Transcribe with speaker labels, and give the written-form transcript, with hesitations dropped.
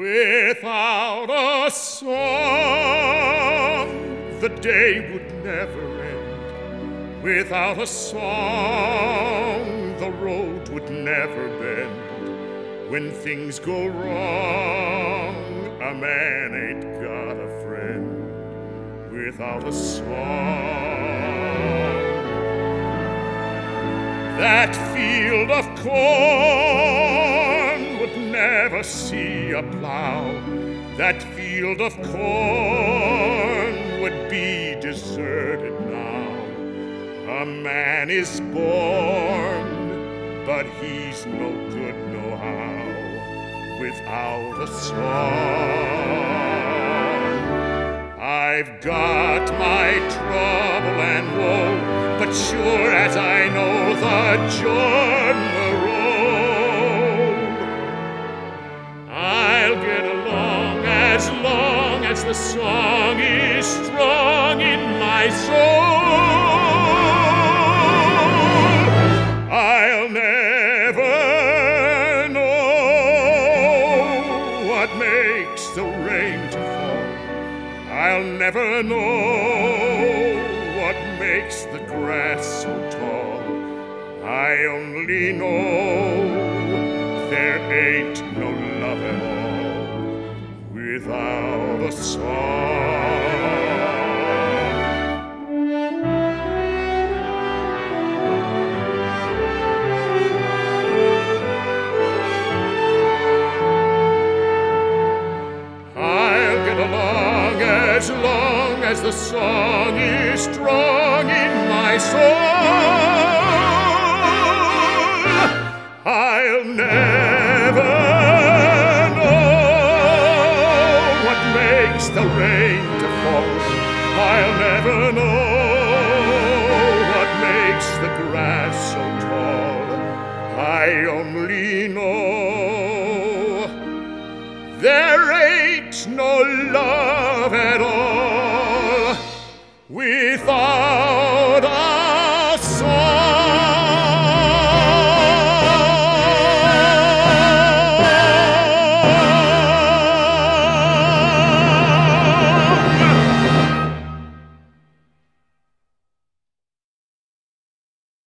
Speaker 1: Without a song, the day would never end. Without a song, the road would never bend. When things go wrong, a man ain't got a friend. Without a song, that field of corn would never see a plow. That field of corn would be deserted now. A man is born, but he's no good no how without a song. I've got my trouble and woe, but sure as I know the journey road, I'll get along as long as the song is strong in my soul. I'll never know what makes the rain to fall. I'll never know what makes the grass so tall. I only know there ain't no love at all without a song. I'll get along as long as the song is strong in my soul. I'll never know what makes the rain to fall. I'll never know what makes the grass so tall. I only know there ain't no love